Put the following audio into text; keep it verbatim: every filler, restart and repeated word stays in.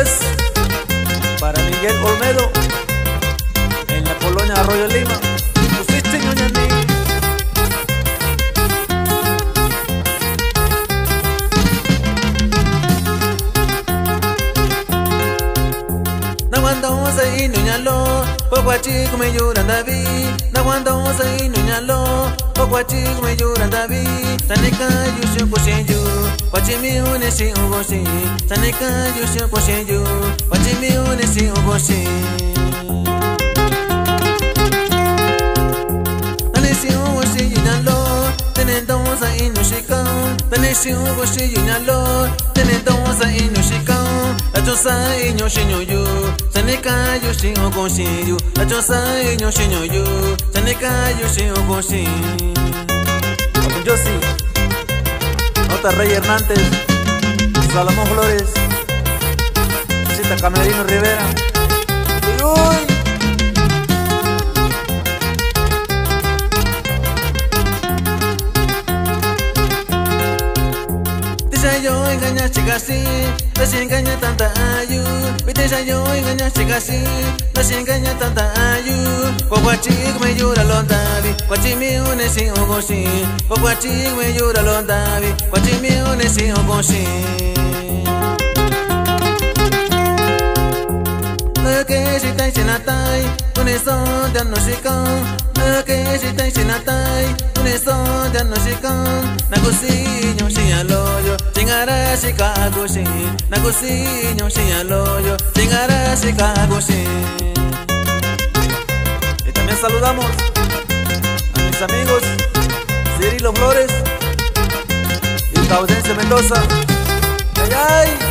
Flores para Miguel Olmedo en la colonia Arroyo Lima. Pusiste ñoña ni. Na cuando vamos ahí ñoñalo, poco a chico me lloran David. Na cuando vamos ahí ñoñalo, poco a chico me lloran David. Saneka yusho koshenju, wachimi uneshi ugoshi. Saneka yusho koshenju, wachimi uneshi ugoshi. Taneshi ugoshi yunalo, tenendosa inushika. Taneshi ugoshi yunalo, tenendosa inushika. La chosa iño shinyoyu, saneka yushi ugoshi. La chosa iño shinyoyu, saneka yushi ugoshi. Yossi, Nota Rey Hernández, Salomón Flores, Cita Camerino Rivera. Uy, uy. Dice yo engaña chicasi, no se engaña tanta ayu. Dice yo engaña chicasi, no se engaña tanta ayu. Poguachig me llora londavi, guachimi unesi ogoshi. Poguachig me llora londavi, guachimi unesi ogoshi. Que si tai sinatai, uneson de anosikan. Que si tai sinatai, uneson de anosikan. Nagusinho shialoyo, chingara shikagoshi. Nagusinho shialoyo, chingara shikagoshi. También saludamos a mis amigos Cirilo Flores y Caudense Mendoza. ¡Ay, ay!